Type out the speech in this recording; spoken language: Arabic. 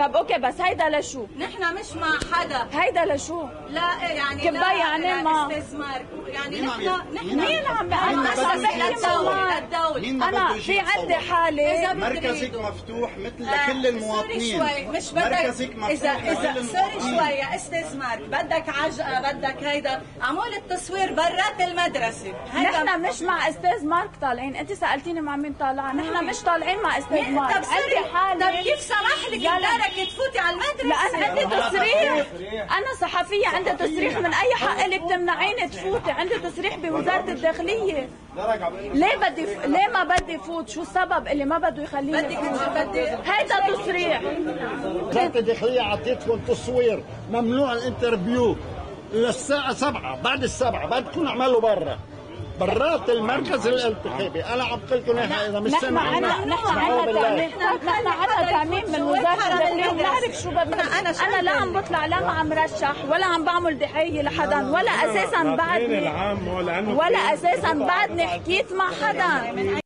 طب اوكي بس هيدا لشو؟ نحن مش مع حدا. هيدا لشو؟ لا يعني كباية يعني ما استثمار، يعني نحن مين عم للدولة. انا في عندي حالة مركزك مفتوح مثل لكل المواطنين. شوي مش بدك مركزك مفتوح اذا سوري شوي استثمار، بدك عجقه بدك هيدا عمول التصوير برات المدرسة. نحن مش مع استاذ مارك طالعين، انت سألتيني مع مين طالعة، نحن مش طالعين مع استاذ مارك. طب كيف سمح لك بدك تفوتي على المدرسة؟ لأن عندي تصريح، أنا صحفية عندي تصريح، من أي حق اللي بتمنعيني تفوتي؟ عندي تصريح بوزارة الداخلية. ليه ما بدي فوت؟ شو السبب اللي ما بده يخليني فوت؟ هيدا تصريح. وزارة الداخلية عطيتكم تصوير، ممنوع الانترفيو للساعة 7، بعد ال7 بدكم اعملوا برات المركز الانتخابي. انا عم قلت لكم اياها اذا مش سامعين. نحن عندنا تعميم من وزارة الداخلية، بنعرف شو بدنا. انا لا عم بطلع، لا عم مرشح، ولا عم بعمل ضحية لحدا، ولا اساسا بعدني حكيت مع حدا.